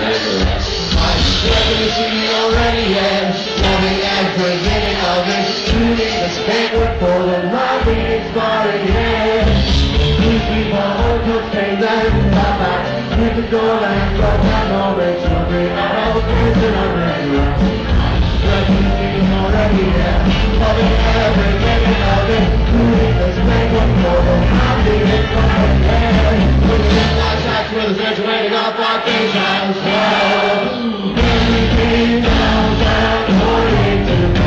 already in, loving at the beginning of it. Shooting this banquet for the loving is starting here. These people hold your things and pop out. Hit the door and go down over it. Hungry, all prison on it. Refugees already in, loving at the beginning of it. Shooting this banquet for the loving is starting here. Looking at my shots with us graduating off our faces. Everything down, according to the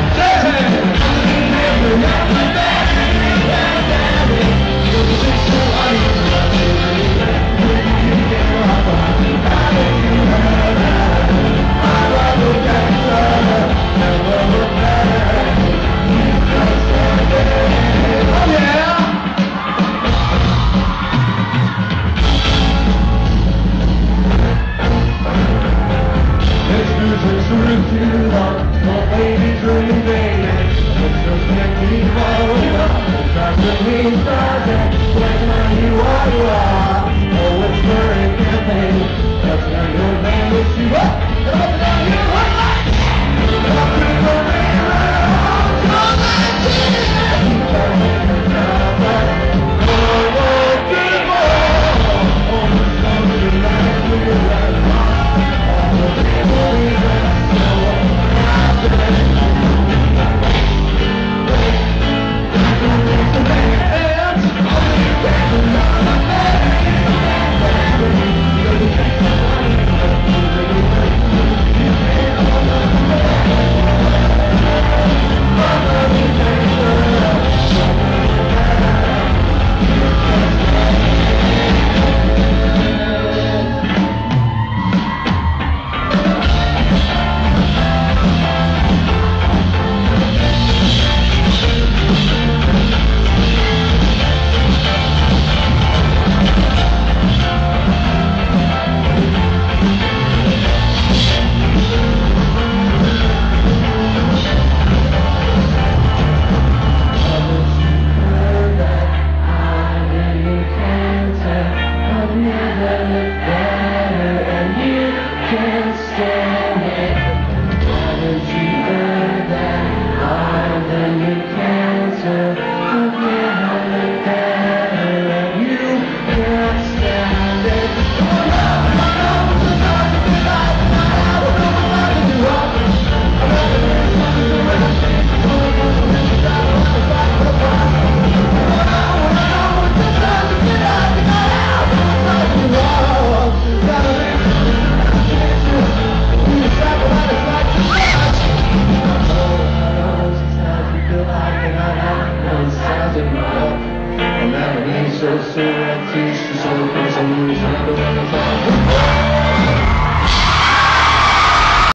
so empty, so